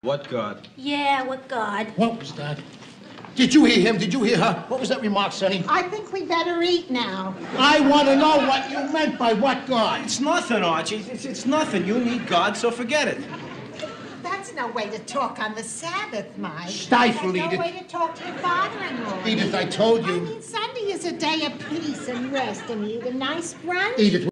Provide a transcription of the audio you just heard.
What God? Yeah, what God? What was that? Did you hear him? Did you hear her? What was that remark, Sonny? I think we better eat now. I want to know what you meant by what God. It's nothing, Archie. It's nothing. You need God, so forget it. That's no way to talk on the Sabbath, Mike. Stifle, That's Edith. no way to talk to your father-in-law. Edith, I told you. I mean, Sunday is a day of peace and rest, and you eat a nice brunch. Edith.